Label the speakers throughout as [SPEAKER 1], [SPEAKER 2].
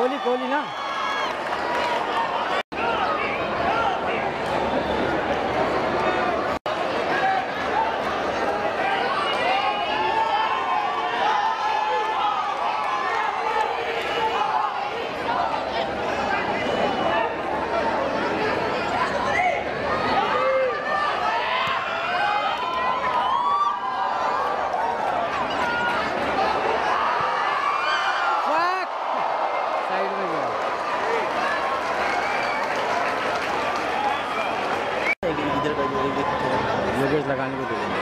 [SPEAKER 1] कोहली ना। योगेश लगाने को दे देंगे।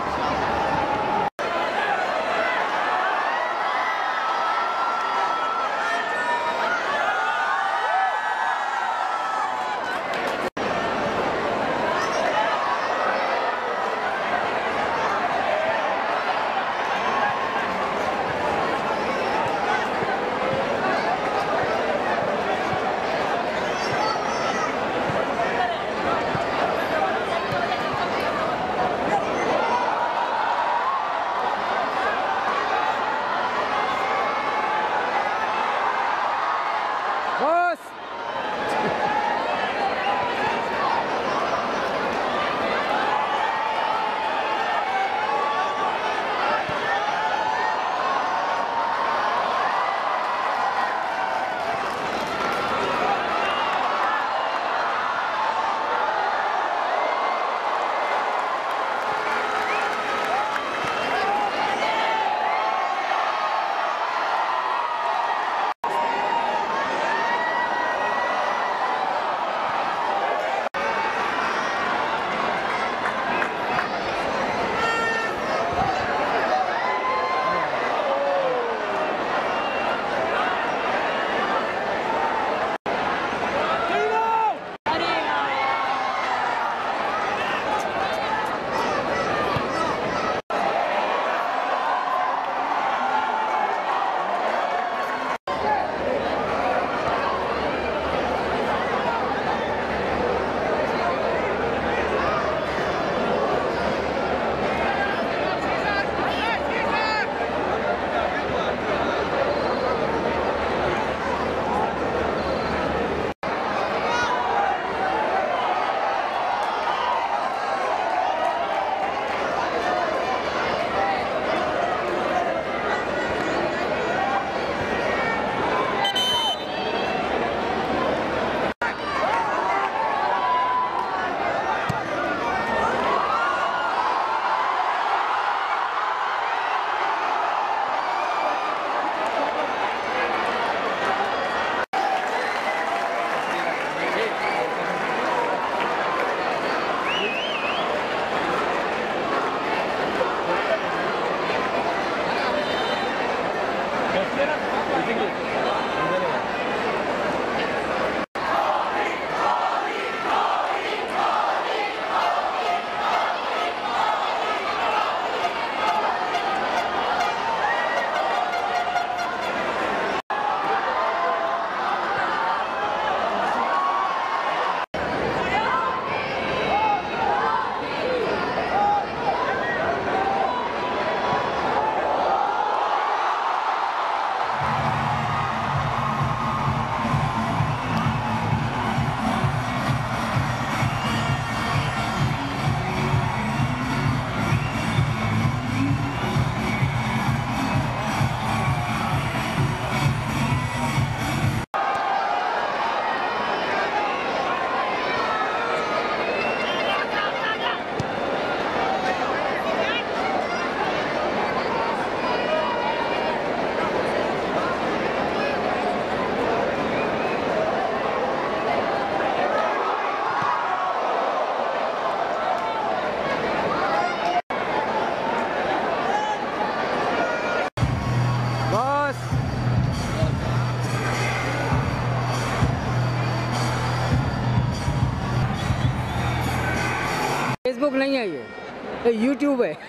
[SPEAKER 1] फेसबुक नहीं है ये यूट्यूब है।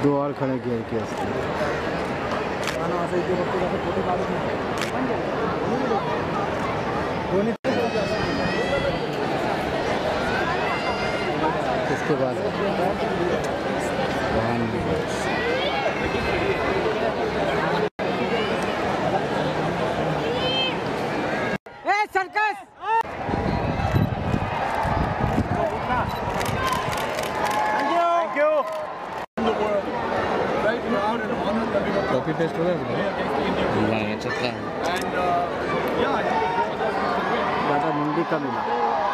[SPEAKER 1] दो और खडे गिअर के असते इसके बाद वाहन सर्कस कॉपी पेस्ट हो गया याच्यातला दादा मुंडी का मिला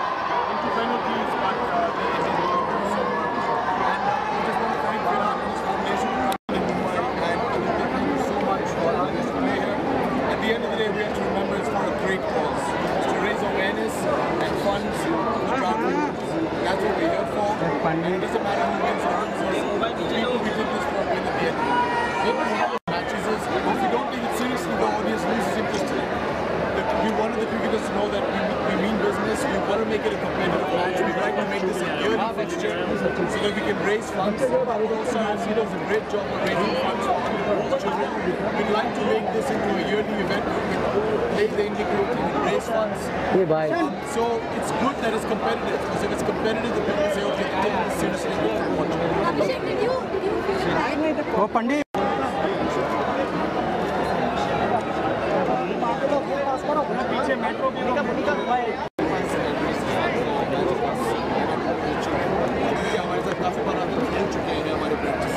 [SPEAKER 2] That's what we're here for. It doesn't matter who wins or loses. People, we did this for win at the end. Matches is, if you don't take it seriously, the audience loses interest in it. We wanted the cricketers to know that we mean business. We want to make it a competitive match. We'd like to make this a yearly fixture so that we can raise funds. Also, Cito does a great job of raising funds for underprivileged children. We'd like to make this into a yearly event where we can play the Indian cricket team and raise funds.
[SPEAKER 1] Hey, bye.
[SPEAKER 2] So it's good that it's competitive, because if it's competitive, the people say, okay, take this seriously, we can watch it.
[SPEAKER 3] Abhishek, did you
[SPEAKER 1] वो पंडित
[SPEAKER 2] पीछे metro हमारे साथ काफी बार हो चुके हैं हमारे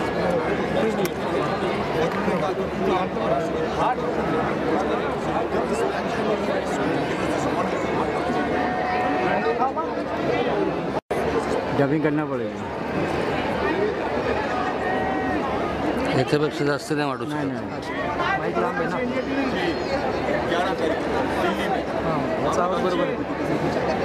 [SPEAKER 1] dubbing करना पड़ेगा याच्यापेक्षा जास्त नाही वाटू शकत माईक लांब आहे ना
[SPEAKER 2] 11 तारीख दिल्ली में
[SPEAKER 1] हां याचा आवाज बरोबर आहे